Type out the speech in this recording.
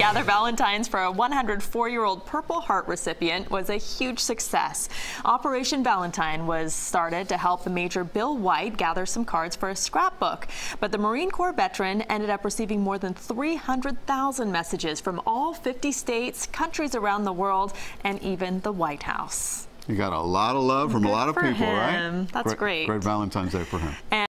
Gather Valentines for a 104-year-old Purple Heart recipient was a huge success. Operation Valentine was started to help the Major Bill White gather some cards for a scrapbook. But the Marine Corps veteran ended up receiving more than 300,000 messages from all 50 states, countries around the world, and even the White House. You got a lot of love from a lot of people, him. right? That's great. Great Valentine's Day for him.